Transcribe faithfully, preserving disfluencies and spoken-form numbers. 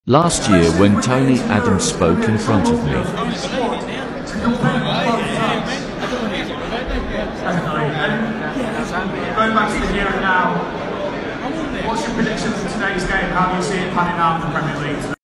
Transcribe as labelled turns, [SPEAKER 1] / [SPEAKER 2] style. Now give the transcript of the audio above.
[SPEAKER 1] Last year when Tony Adams spoke in front of me.
[SPEAKER 2] Going back to the here and now, what's your prediction for today's game? How do you see it panning out in the Premier League?